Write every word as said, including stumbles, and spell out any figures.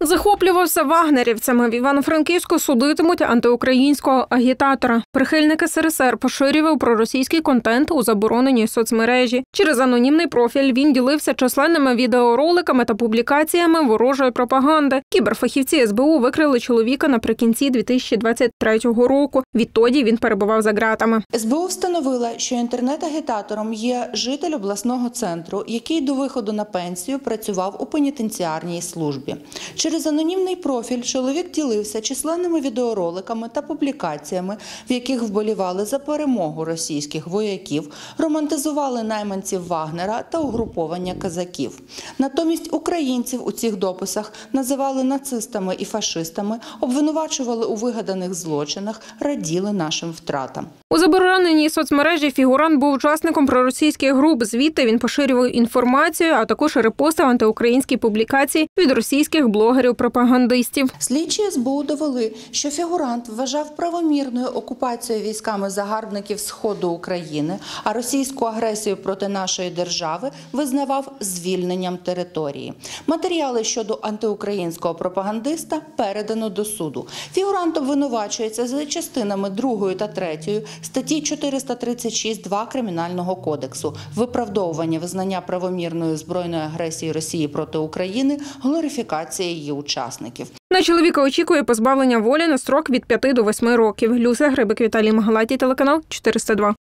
Захоплювався вагнерівцями. В Івано-Франківську судитимуть антиукраїнського агітатора. Прихильник ес ер ес ер поширював проросійський контент у забороненій соцмережі. Через анонімний профіль він ділився численними відеороликами та публікаціями ворожої пропаганди. Кіберфахівці ес бе у викрили чоловіка наприкінці дві тисячі двадцять третього року. Відтоді він перебував за ґратами. ес бе у встановила, що інтернет-агітатором є житель обласного центру, який до виходу на пенсію працював у пенітенціарній службі. Через анонімний профіль чоловік ділився численними відеороликами та публікаціями, в яких вболівали за перемогу російських вояків, романтизували найманців Вагнера та угруповання казаків. Натомість українців у цих дописах називали нацистами і фашистами, обвинувачували у вигаданих злочинах, раділи нашим втратам. У забороненій соцмережі фігурант був учасником проросійських груп. Звідти він поширював інформацію, а також репостив антиукраїнські публікації від російських блогерів-пропагандистів. Слідчі ес бе у довели, що фігурант вважав правомірною окупацію військами загарбників Сходу України, а російську агресію проти нашої держави визнавав звільненням території. Матеріали щодо антиукраїнського пропагандиста передано до суду. Фігурант обвинувачується за частинами другою та третьою статті чотириста тридцять шість два Кримінального кодексу «Виправдовування визнання правомірної збройної агресії Росії проти України, глорифікація її учасників». На чоловіка очікує позбавлення волі на строк від п'яти до восьми років. Люся Грибик, Віталій Магалатій, телеканал чотириста два.